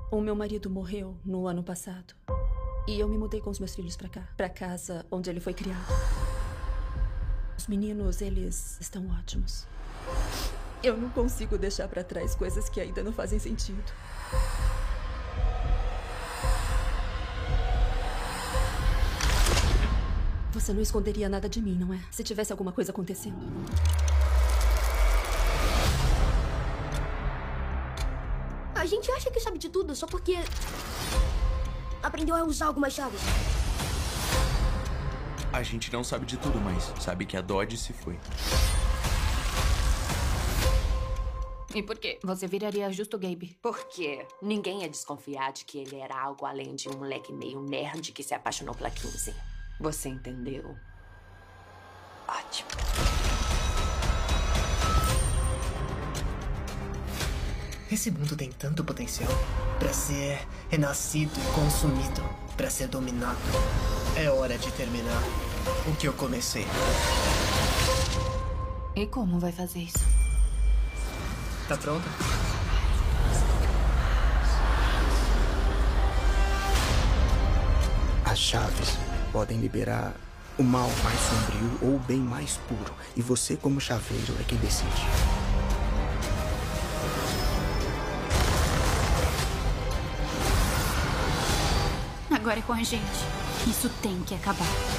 O meu marido morreu no ano passado. E eu me mudei com os meus filhos pra cá, pra casa onde ele foi criado. Os meninos, eles estão ótimos. Eu não consigo deixar pra trás coisas que ainda não fazem sentido. Você não esconderia nada de mim, não é? Se tivesse alguma coisa acontecendo. A gente acha que sabe de tudo só porque aprendeu a usar algumas chaves. A gente não sabe de tudo, mas sabe que a Dodge se foi. E por quê? Você viraria justo Gabe. Porque ninguém ia desconfiar de que ele era algo além de um moleque meio nerd que se apaixonou pela Kinsey. Você entendeu? Ótimo. Esse mundo tem tanto potencial pra ser renascido e consumido, pra ser dominado. É hora de terminar o que eu comecei. E como vai fazer isso? Tá pronta? As chaves podem liberar o mal mais sombrio ou o bem mais puro. E você, como chaveiro, é quem decide. Agora é com a gente. Isso tem que acabar.